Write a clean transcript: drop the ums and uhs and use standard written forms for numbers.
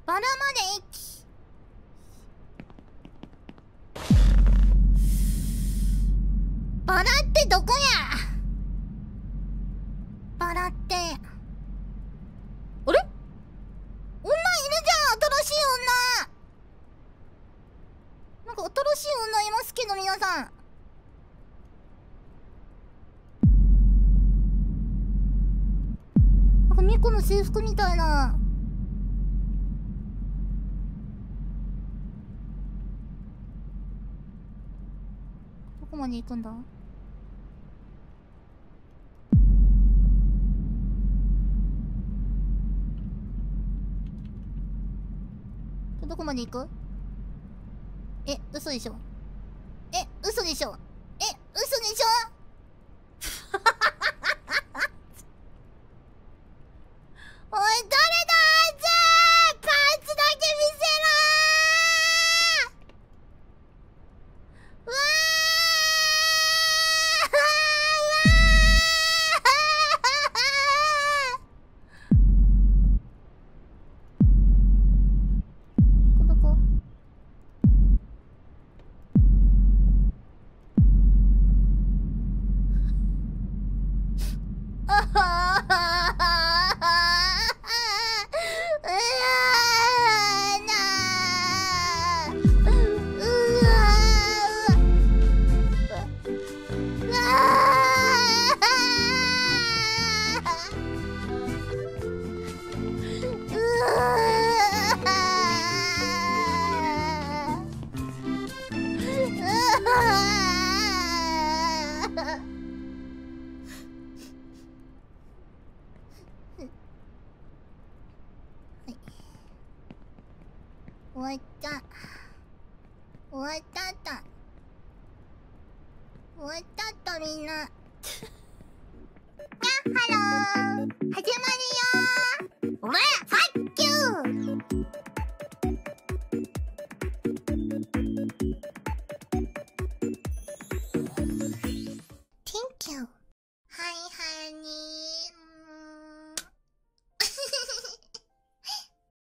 バラまで1。バラってどこや。バラってあれ、女いるじゃん。新しい女なんか新しい女いますけど、皆さん。なんかミコの制服みたいな。どこまで行くんだ。どこまで行く。嘘でしょ。嘘でしょ。嘘でしょ。おい、誰だあいつ。パンツだけ見せろー。うわー。どこ。あはは終わった。終わったった。終わったったみんな。やっハロー。始まるよー。おれ